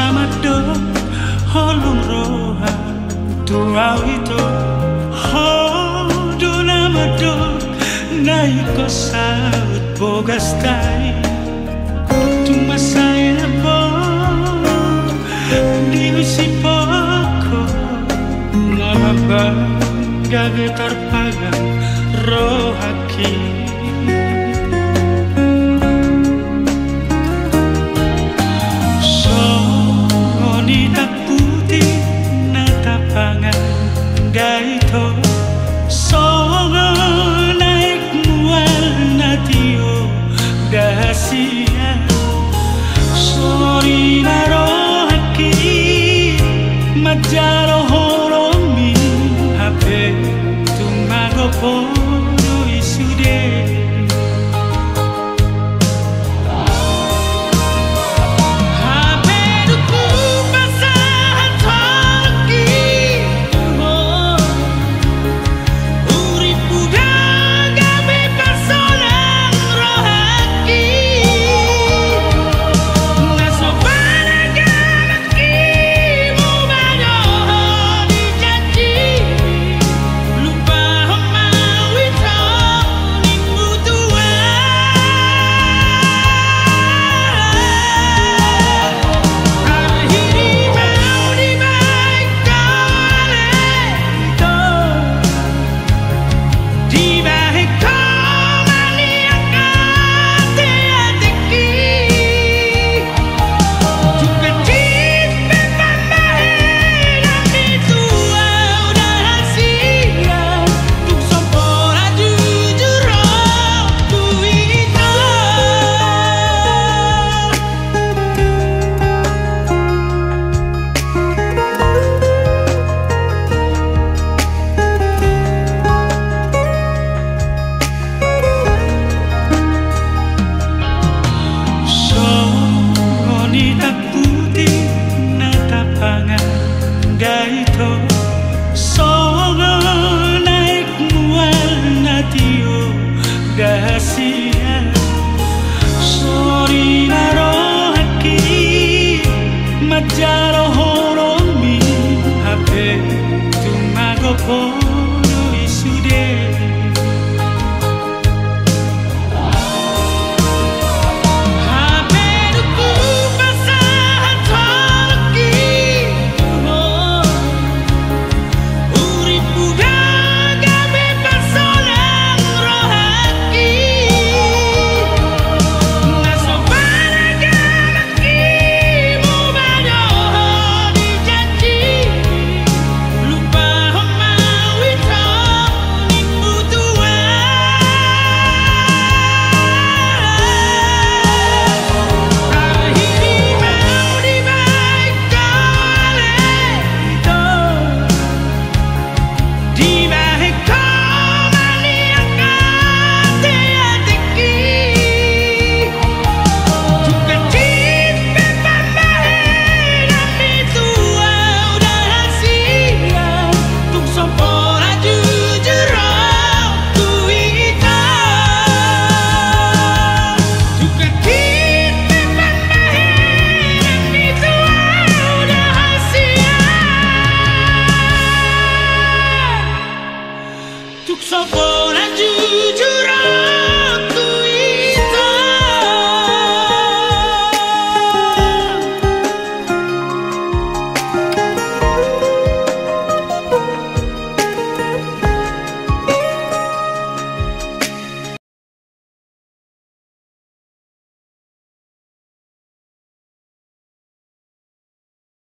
Samadok holung roha tuau itu hoduna madok naik kosaut bogas tai cuma saya di usi poko ngapa gak terpagang rohaki gaito songo naik mual natio dahasia sori narohaki majaro horomi hape tumago podo isude gaito songo naik mual natio dahasia sori narohaki majaro horomi hape tumago podo isude so full